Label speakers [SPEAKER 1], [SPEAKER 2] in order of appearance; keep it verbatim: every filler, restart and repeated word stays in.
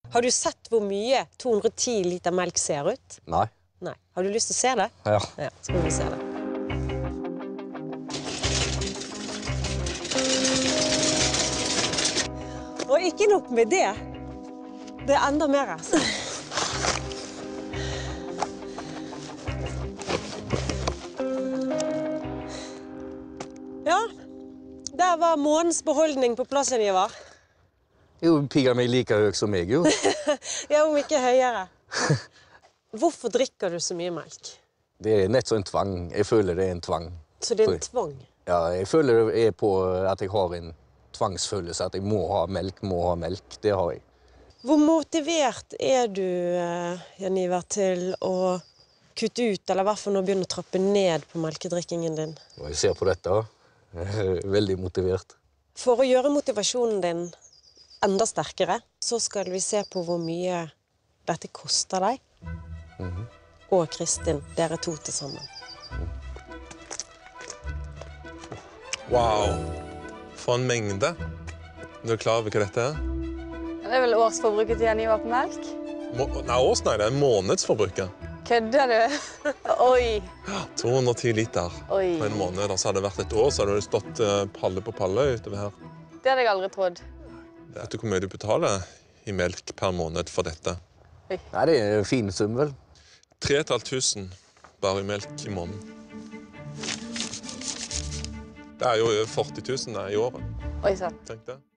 [SPEAKER 1] Har du sett hvor mye to hundre og ti liter melk ser ut?
[SPEAKER 2] Nei.
[SPEAKER 1] Nei. Har du lyst til å se det?
[SPEAKER 2] Ja.
[SPEAKER 1] Ja, skal vi se det. Og ikke nok med det. Det er enda mer her. Ja, der var månens beholdning på plass, Ivar.
[SPEAKER 2] Jo, pigger meg like høy som meg, jo.
[SPEAKER 1] Ja, om ikke høyere. Hvorfor drikker du så mye melk?
[SPEAKER 2] Det er nett som en tvang. Jeg føler det er en tvang.
[SPEAKER 1] Så det er en tvang?
[SPEAKER 2] Ja, jeg føler det er på at jeg har en tvangsfølelse, at jeg må ha melk, må ha melk. Det har jeg.
[SPEAKER 1] Hvor motivert er du, Jan Ivar, til å kutte ut, eller i hvert fall nå begynne å trappe ned på melkedrikkingen din?
[SPEAKER 2] Og jeg ser på dette, jeg er veldig motivert.
[SPEAKER 1] For å gjøre motivasjonen din enda sterkere, så skal vi se på hvor mye dette koster deg. Mm-hmm. Og Kristin, dere to til sammen.
[SPEAKER 3] Wow, for en mengde. Du er klar over hva dette er?
[SPEAKER 4] Det er vel årsforbruket til Jan Ivar på melk?
[SPEAKER 3] Må, nei, års, nei, det er månedsforbruket.
[SPEAKER 4] Kødder du? Oi.
[SPEAKER 3] to hundre og ti liter
[SPEAKER 4] Oi.
[SPEAKER 3] På en måned. Så hadde det vært et år, så hadde det stått palle på palle utover her.
[SPEAKER 4] Det hadde jeg aldri trodd.
[SPEAKER 3] Vet du hvor mye du betaler i melk per måned for dette?
[SPEAKER 2] Nei, det er en fin sum, vel?
[SPEAKER 3] tre tusen fem hundre bare i melk i måneden. Det er jo førti tusen i året.
[SPEAKER 4] Oi, sant.
[SPEAKER 3] Tenk det.